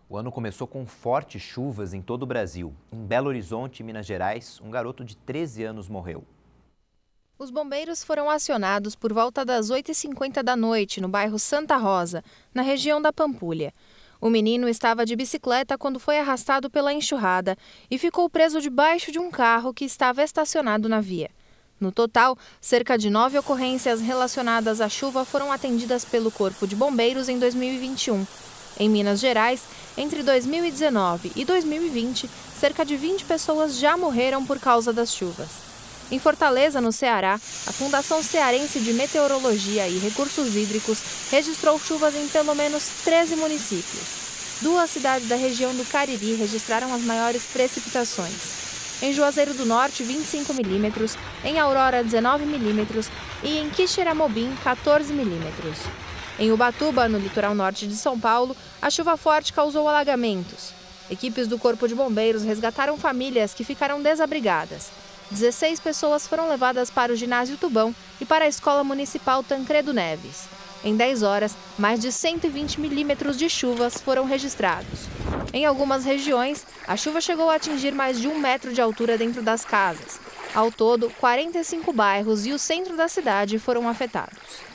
O ano começou com fortes chuvas em todo o Brasil. Em Belo Horizonte, Minas Gerais, um garoto de 13 anos morreu. Os bombeiros foram acionados por volta das 8h50 da noite, no bairro Santa Rosa, na região da Pampulha. O menino estava de bicicleta quando foi arrastado pela enxurrada e ficou preso debaixo de um carro que estava estacionado na via. No total, cerca de 9 ocorrências relacionadas à chuva foram atendidas pelo Corpo de Bombeiros em 2021. Em Minas Gerais, entre 2019 e 2020, cerca de 20 pessoas já morreram por causa das chuvas. Em Fortaleza, no Ceará, a Fundação Cearense de Meteorologia e Recursos Hídricos registrou chuvas em pelo menos 13 municípios. 2 cidades da região do Cariri registraram as maiores precipitações. Em Juazeiro do Norte, 25 milímetros, em Aurora, 19 milímetros e em Quixeramobim, 14 milímetros. Em Ubatuba, no litoral norte de São Paulo, a chuva forte causou alagamentos. Equipes do Corpo de Bombeiros resgataram famílias que ficaram desabrigadas. 16 pessoas foram levadas para o ginásio Tubão e para a Escola Municipal Tancredo Neves. Em 10 horas, mais de 120 milímetros de chuvas foram registrados. Em algumas regiões, a chuva chegou a atingir mais de 1 metro de altura dentro das casas. Ao todo, 45 bairros e o centro da cidade foram afetados.